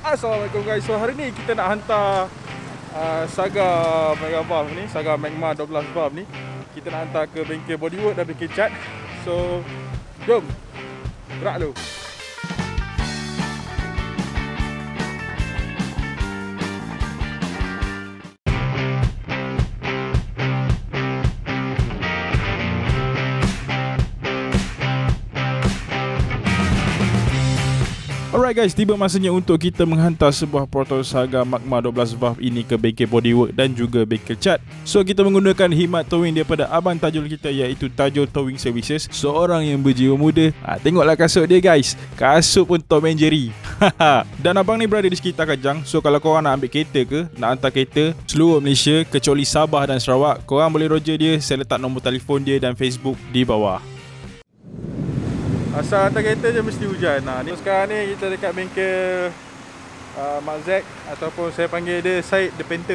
Assalamualaikum guys. So hari ni kita nak hantar Saga Mega Valve ni, Saga Magma 12 valve ni. Kita nak hantar ke bengkel Bodywork dan bengkel cat. So jom gerak dulu. Alright guys, tiba masanya untuk kita menghantar sebuah Proto Saga Magma 12 valve ini ke bengkel Bodywork dan juga bengkel cat. So kita menggunakan khidmat towing daripada abang tajul kita, iaitu Tajul Towing Services, seorang yang berjiwa muda. Tengoklah kasut dia guys, kasut pun Tom and Jerry. Dan abang ni berada di sekitar Kajang. So kalau korang nak ambil kereta ke, nak hantar kereta seluruh Malaysia kecuali Sabah dan Sarawak, korang boleh roger dia. Saya letak nombor telefon dia dan Facebook di bawah. Asal hantar kereta je mesti hujan. Sekarang ni kita dekat bengkel Mak Zack, ataupun saya panggil dia Syed The Painter.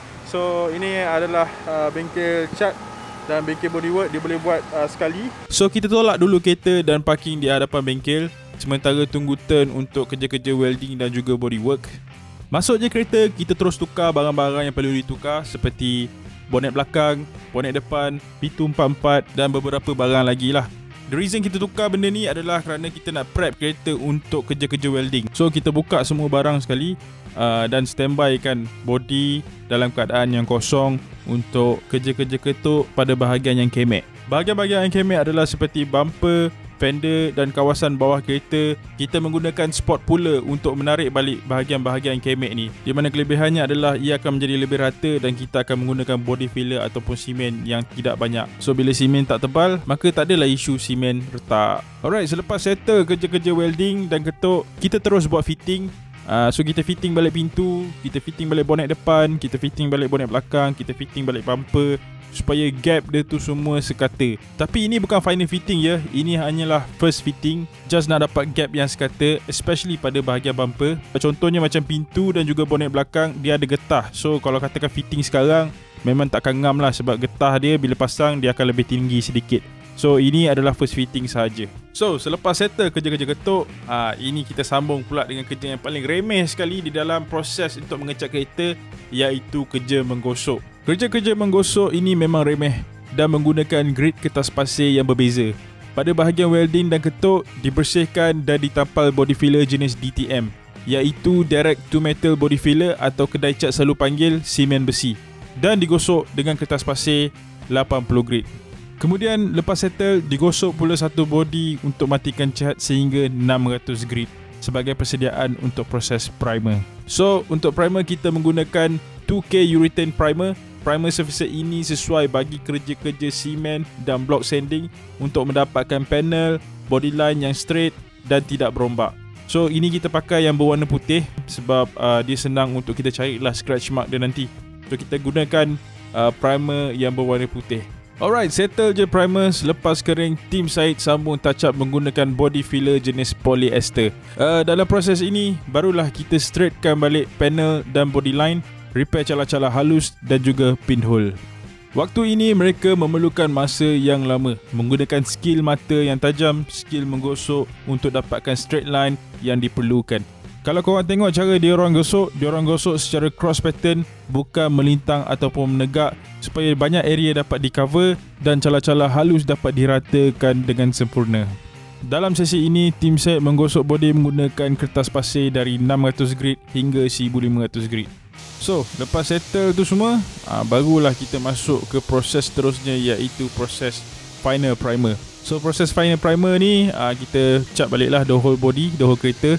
So ini adalah bengkel cat dan bengkel Bodywork. Dia boleh buat sekali. So kita tolak dulu kereta dan parking di hadapan bengkel, sementara tunggu turn untuk kerja-kerja welding dan juga bodywork. Masuk je kereta, kita terus tukar barang-barang yang perlu ditukar, seperti bonet belakang, bonet depan, pintu 44 dan beberapa barang lagi lah. The reason kita tukar benda ni adalah kerana kita nak prep kereta untuk kerja-kerja welding. So kita buka semua barang sekali dan standby kan body dalam keadaan yang kosong untuk kerja-kerja ketuk pada bahagian yang kemek. Bahagian-bahagian yang kemek adalah seperti bumper, fender dan kawasan bawah kereta. Kita menggunakan spot puller untuk menarik balik bahagian-bahagian kemek ni, di mana kelebihannya adalah ia akan menjadi lebih rata dan kita akan menggunakan body filler ataupun simen yang tidak banyak. So bila simen tak tebal, maka tak adalah isu simen retak. Alright, selepas settle kerja-kerja welding dan ketuk, kita terus buat fitting. So kita fitting balik pintu, kita fitting balik bonet depan, kita fitting balik bonet belakang, kita fitting balik bumper, supaya gap dia tu semua sekata. Tapi ini bukan final fitting ya, ini hanyalah first fitting, just nak dapat gap yang sekata, especially pada bahagian bumper. Contohnya macam pintu dan juga bonet belakang, dia ada getah. So kalau katakan fitting sekarang, memang takkan ngam lah, sebab getah dia bila pasang dia akan lebih tinggi sedikit. So ini adalah first fitting sahaja. So selepas settle kerja-kerja ketuk, ini kita sambung pula dengan kerja yang paling remeh sekali di dalam proses untuk mengecat kereta, iaitu kerja menggosok. Kerja-kerja menggosok ini memang remeh dan menggunakan grid kertas pasir yang berbeza. Pada bahagian welding dan ketuk, dibersihkan dan ditampal body filler jenis DTM, iaitu Direct to Metal Body Filler, atau kedai cat selalu panggil simen besi, dan digosok dengan kertas pasir 80 grit. Kemudian lepas settle, digosok pula satu body untuk matikan cat sehingga 600 grit sebagai persediaan untuk proses primer. So untuk primer kita menggunakan 2K urethane primer. Primer surfacer ini sesuai bagi kerja-kerja simen dan block sanding untuk mendapatkan panel, body line yang straight dan tidak berombak. So ini kita pakai yang berwarna putih sebab dia senang untuk kita carilah scratch mark dia nanti. So kita gunakan primer yang berwarna putih. Alright, settle je primer. Selepas kering, tim Syed sambung touch up menggunakan body filler jenis polyester. Dalam proses ini, barulah kita straightkan balik panel dan body line, repair calah-calah halus dan juga pinhole. Waktu ini mereka memerlukan masa yang lama, menggunakan skill mata yang tajam, skill menggosok untuk dapatkan straight line yang diperlukan. Kalau korang tengok cara diorang gosok secara cross pattern, bukan melintang ataupun menegak, supaya banyak area dapat di cover dan calah-calah halus dapat diratakan dengan sempurna. Dalam sesi ini, tim set menggosok bodi menggunakan kertas pasir dari 600 grit hingga 1500 grit. So, lepas settle tu semua, barulah kita masuk ke proses terusnya, iaitu proses final primer. So, proses final primer ni, kita cat baliklah the whole body, the whole kereta,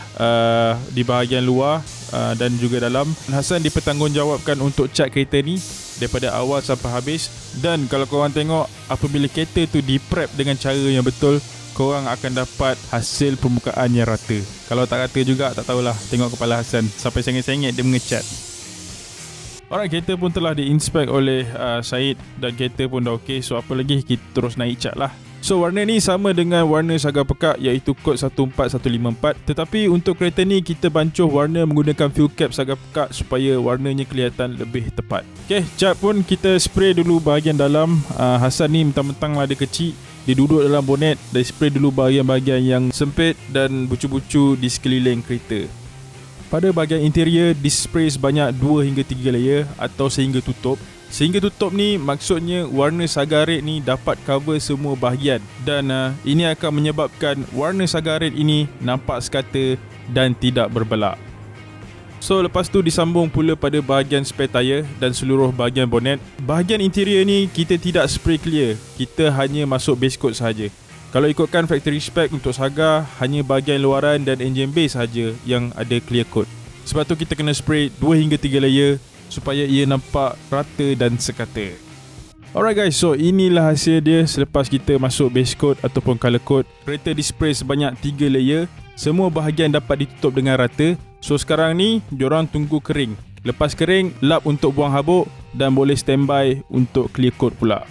di bahagian luar dan juga dalam. Hasan dipertanggungjawabkan untuk cat kereta ni daripada awal sampai habis. Dan kalau korang tengok, apabila kereta tu di prep dengan cara yang betul, korang akan dapat hasil permukaan yang rata. Kalau tak rata juga, tak tahulah, tengok kepala Hasan sampai sengit-sengit dia mengecat. Alright, kereta pun telah diinspect oleh Syed dan kereta pun dah okey. So apa lagi, kita terus naik cat lah. So warna ni sama dengan warna Saga Pekak, iaitu kod 14154. Tetapi untuk kereta ni kita bancuh warna menggunakan fuel cap Saga Pekak supaya warnanya kelihatan lebih tepat. Okay, cat pun kita spray dulu bahagian dalam. Hasan ni mentang-mentang lah dia kecil, dia duduk dalam bonet dan spray dulu bahagian-bahagian yang sempit dan bucu-bucu di sekeliling kereta. Pada bahagian interior, dispray sebanyak 2 hingga 3 layer atau sehingga tutup. Sehingga tutup ni maksudnya warna Saga Red ni dapat cover semua bahagian dan ini akan menyebabkan warna Saga Red ini nampak sekata dan tidak berbelak. So lepas tu disambung pula pada bahagian spare tyre dan seluruh bahagian bonnet. Bahagian interior ni kita tidak spray clear, kita hanya masuk base coat sahaja. Kalau ikutkan factory spec untuk Saga, hanya bahagian luaran dan engine bay sahaja yang ada clear coat. Sebab tu kita kena spray 2 hingga 3 layer supaya ia nampak rata dan sekata. Alright guys, so inilah hasil dia selepas kita masuk base coat ataupun color coat. Kereta dispray sebanyak 3 layer. Semua bahagian dapat ditutup dengan rata. So sekarang ni diorang tunggu kering. Lepas kering, lap untuk buang habuk dan boleh standby untuk clear coat pula.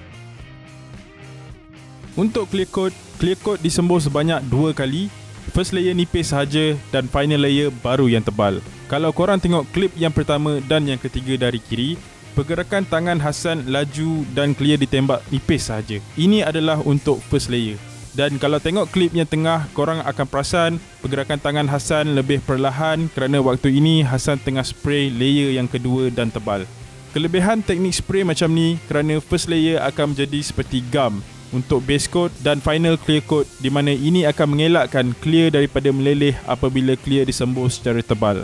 Untuk clear coat disembur sebanyak 2 kali. First layer nipis sahaja dan final layer baru yang tebal. Kalau korang tengok klip yang pertama dan yang ketiga dari kiri, pergerakan tangan Hassan laju dan clear ditembak nipis sahaja. Ini adalah untuk first layer. Dan kalau tengok klip yang tengah, korang akan perasan pergerakan tangan Hassan lebih perlahan kerana waktu ini Hassan tengah spray layer yang kedua dan tebal. Kelebihan teknik spray macam ni kerana first layer akan menjadi seperti gum untuk base coat dan final clear coat, di mana ini akan mengelakkan clear daripada meleleh apabila clear disembur secara tebal.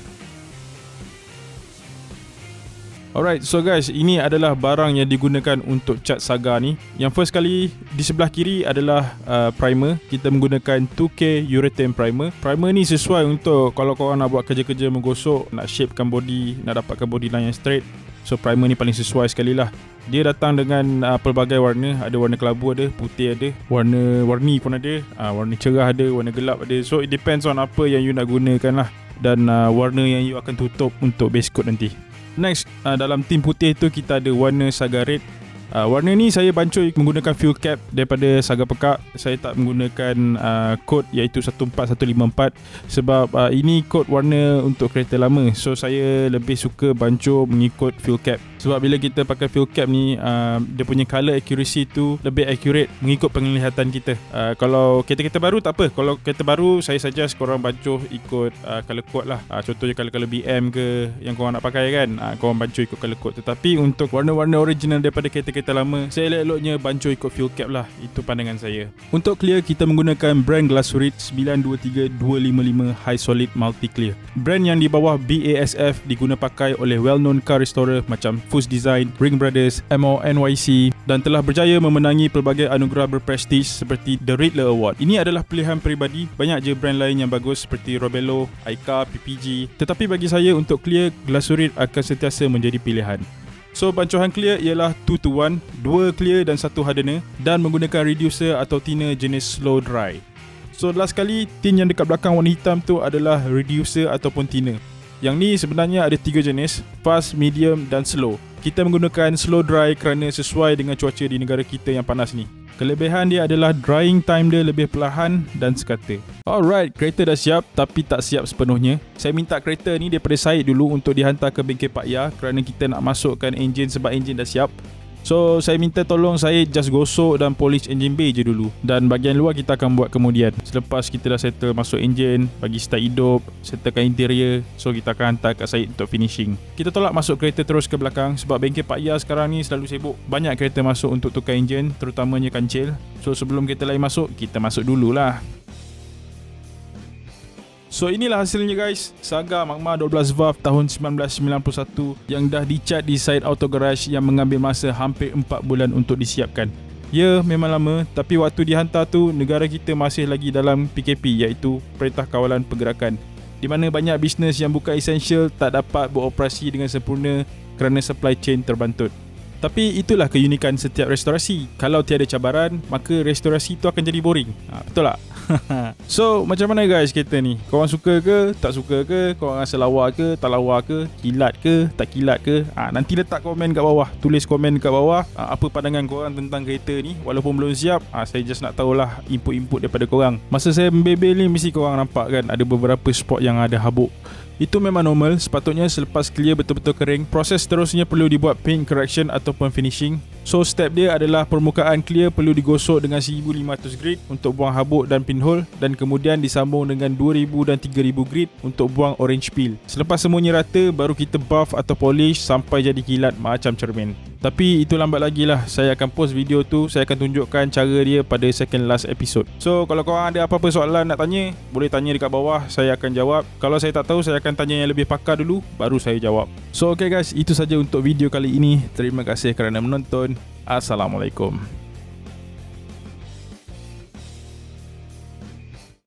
Alright, so guys, ini adalah barang yang digunakan untuk cat Saga ni. Yang first kali di sebelah kiri adalah primer. Kita menggunakan 2K urethane primer. Primer ni sesuai untuk kalau korang nak buat kerja-kerja menggosok, nak shapekan body, nak dapatkan body line yang straight. So primer ni paling sesuai sekali lah. Dia datang dengan pelbagai warna. Ada warna kelabu ada, putih ada, warna-warni pun ada, warna cerah ada, warna gelap ada. So it depends on apa yang you nak gunakan lah. Dan warna yang you akan tutup untuk base coat nanti. Next, dalam tim putih tu kita ada warna Saga Red. Warna ni saya bancoi menggunakan fuel cap daripada Saga Pekak. Saya tak menggunakan kod iaitu 14154 sebab ini kod warna untuk kereta lama. So saya lebih suka bancuh mengikut fuel cap. Sebab bila kita pakai fuel cap ni, dia punya color accuracy tu lebih accurate mengikut penglihatan kita. Kalau kereta-kereta baru tak apa. Kalau kereta baru saya suggest korang bancuh ikut color code lah. Contohnya color BM ke yang korang nak pakai kan, korang bancuh ikut color code. Tetapi untuk warna-warna original daripada kereta-kereta lama, saya elok-eloknya bancuh ikut fuel cap lah. Itu pandangan saya. Untuk clear, kita menggunakan brand Glasurit 923255 High Solid Multi Clear. Brand yang di bawah BASF diguna pakai oleh well-known car restorer macam Fus Design, Ring Brothers, MO NYC dan telah berjaya memenangi pelbagai anugerah berprestij seperti The Riddler Award. Ini adalah pilihan peribadi. Banyak je brand lain yang bagus seperti Robelo, Aika, PPG. Tetapi bagi saya untuk clear, Glasurit akan sentiasa menjadi pilihan. So bancuhan clear ialah 2-to-1, 2 clear dan 1 hardener dan menggunakan reducer atau thinner jenis slow dry. So last kali, tin yang dekat belakang warna hitam tu adalah reducer ataupun thinner. Yang ni sebenarnya ada 3 jenis, fast, medium dan slow. Kita menggunakan slow dry kerana sesuai dengan cuaca di negara kita yang panas ni. Kelebihan dia adalah drying time dia lebih perlahan dan sekata. Alright, kereta dah siap tapi tak siap sepenuhnya. Saya minta kereta ni daripada Syed dulu untuk dihantar ke bengkel Pak Ya kerana kita nak masukkan enjin sebab enjin dah siap. So saya minta tolong saya just gosok dan polish engine bay je dulu. Dan bahagian luar kita akan buat kemudian. Selepas kita dah settle masuk enjin, bagi start hidup, settlekan interior, so kita akan hantar kat Syed untuk finishing. Kita tolak masuk kereta terus ke belakang sebab bengkel Pak Ya sekarang ni selalu sibuk. Banyak kereta masuk untuk tukar enjin, terutamanya kancil. So sebelum kereta lain masuk, kita masuk dululah. So inilah hasilnya guys, Saga Magma 12 valve tahun 1991 yang dah dicat di Syed Auto Garage yang mengambil masa hampir 4 bulan untuk disiapkan. Ya, memang lama, tapi waktu dihantar tu negara kita masih lagi dalam PKP iaitu Perintah Kawalan Pergerakan, di mana banyak bisnes yang bukan esensial tak dapat beroperasi dengan sempurna kerana supply chain terbantut. Tapi itulah keunikan setiap restorasi. Kalau tiada cabaran, maka restorasi tu akan jadi boring. Betul tak? So, macam mana guys kereta ni? Korang suka ke? Tak suka ke? Korang rasa lawa ke? Tak lawa ke? Kilat ke? Tak kilat ke? Nanti letak komen kat bawah. Tulis komen kat bawah apa pandangan korang tentang kereta ni. Walaupun belum siap, saya just nak tahulah input-input daripada korang. Masa saya membebel ni, mesti korang nampak kan ada beberapa spot yang ada habuk. Itu memang normal, sepatutnya selepas clear betul-betul kering, proses seterusnya perlu dibuat paint correction ataupun finishing. So step dia adalah permukaan clear perlu digosok dengan 1500 grit untuk buang habuk dan pinhole, dan kemudian disambung dengan 2000 dan 3000 grit untuk buang orange peel. Selepas semuanya rata, baru kita buff atau polish sampai jadi kilat macam cermin. Tapi itu lambat lagi lah, saya akan post video tu, saya akan tunjukkan cara dia pada second last episode. So kalau korang ada apa-apa soalan nak tanya, boleh tanya dekat bawah, saya akan jawab. Kalau saya tak tahu, saya akan tanya yang lebih pakar dulu, baru saya jawab. So okay guys, itu saja untuk video kali ini. Terima kasih kerana menonton. Assalamualaikum.